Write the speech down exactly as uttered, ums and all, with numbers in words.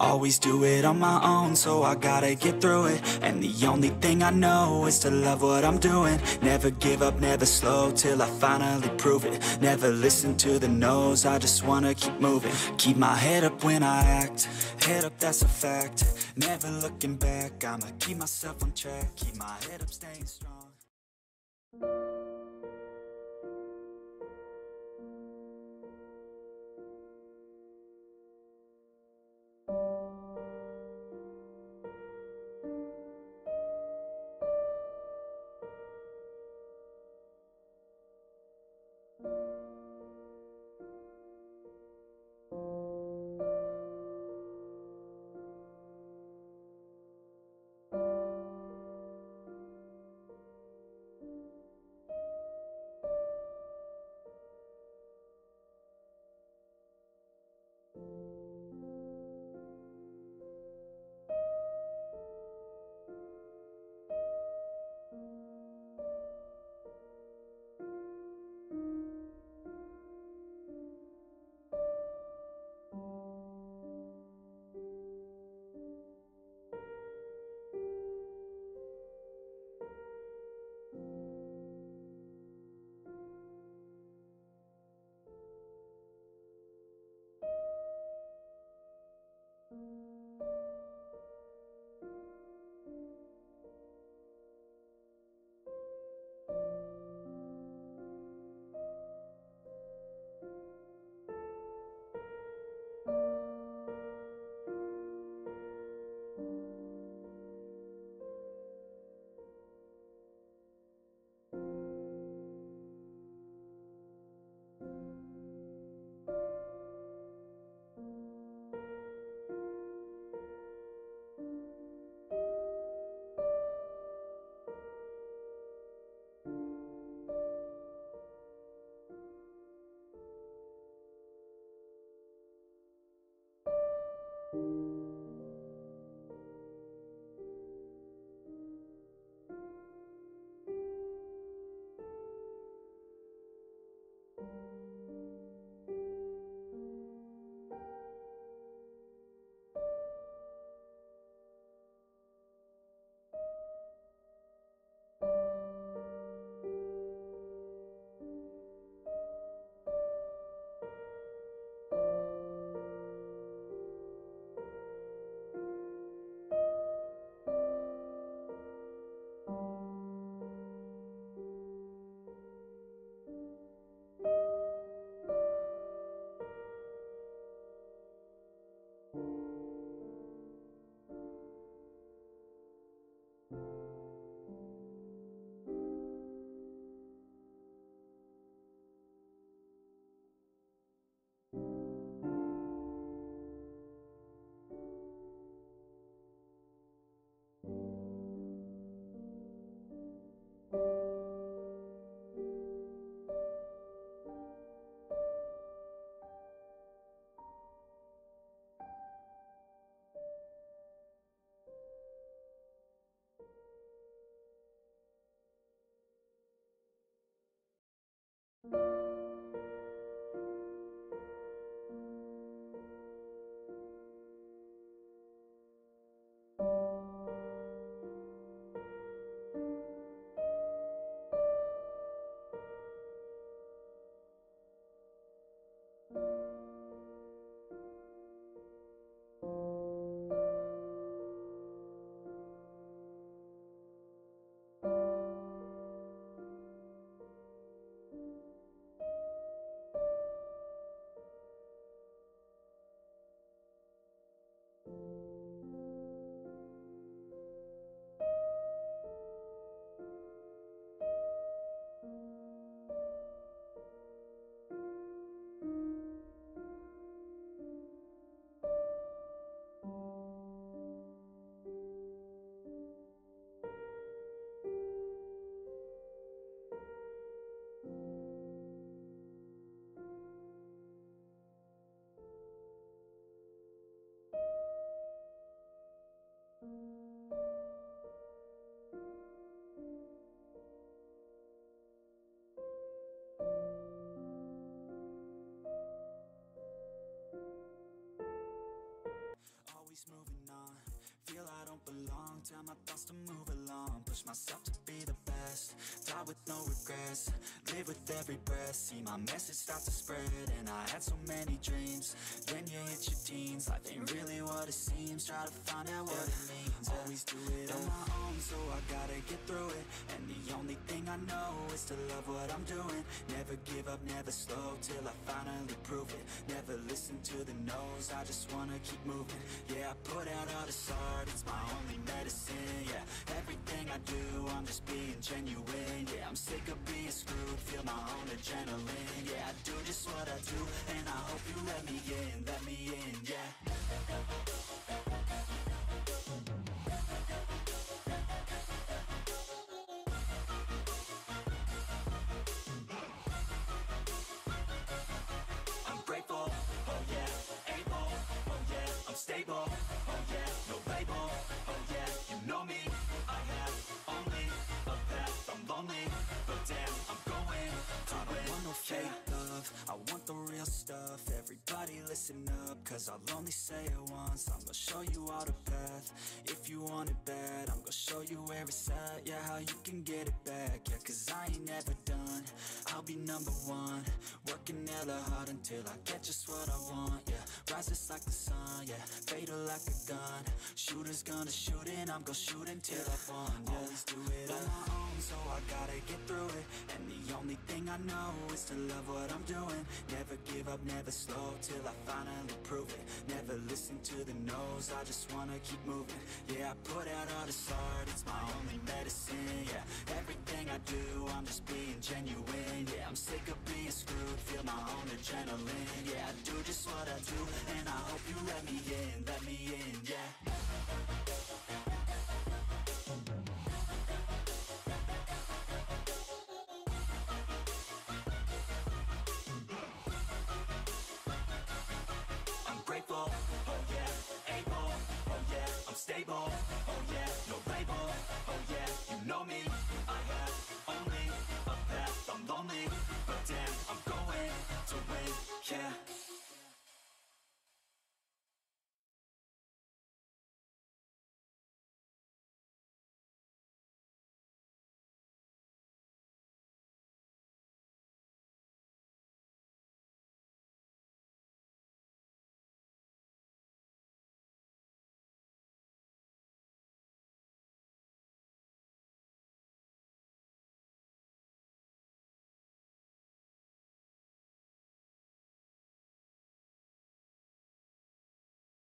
always do it on my own, so I gotta get through it. And the only thing I know is to love what I'm doing. Never give up, never slow, till I finally prove it. Never listen to the no's, I just wanna keep moving. Keep my head up when I act, head up, that's a fact. Never looking back, I'ma keep myself on track. Keep my head up, staying strong. tell my thoughts to move along, push myself to be the best, die with no regrets, live with every breath, see my message start to spread. And I had so many dreams, then you hit your teens, life ain't really what it seems, try to find out what it means. Always do it on my own, so I gotta get through it. And the only thing I know is to love what I'm doing, never give up, never slow, till I finally prove it. Never listen to the no's, I just wanna keep moving. Yeah, I put out all this art, it's my only medicine. Yeah, everything I do, I'm just being genuine. Yeah, I'm sick of being screwed, feel my own adrenaline. Yeah, I do just what I do, and I hope you let me in, let me in, yeah. I'm stable, oh yeah, no label, oh yeah, you know me. I have only a path, I'm lonely, but damn, I'm going to I don't want no fake love, I want the real stuff. Everybody listen up, cause I'll only say it once. I'm gonna show you all the path, if you want it bad. I'm gonna show you where it's at, yeah, how you can get it back. Yeah, cause I ain't never done, I'll be number one. Working hella hard until I get just what I want, yeah. Rises like the sun, yeah, fatal like a gun. Shooters gonna shoot and I'm gonna shoot until I've won, yeah. Always do it on my own, so I gotta get through it. And the only thing I know is to love what I'm doing, never give up, never slow, till I finally prove it. Never listen to the no's, I just wanna keep moving. Yeah, I put out all this art, it's my only medicine. Yeah, everything I do, I'm just being genuine. Yeah, I'm sick of being screwed, feel my own adrenaline. Yeah, I do just what I do, and I hope you let me in, let me in, yeah.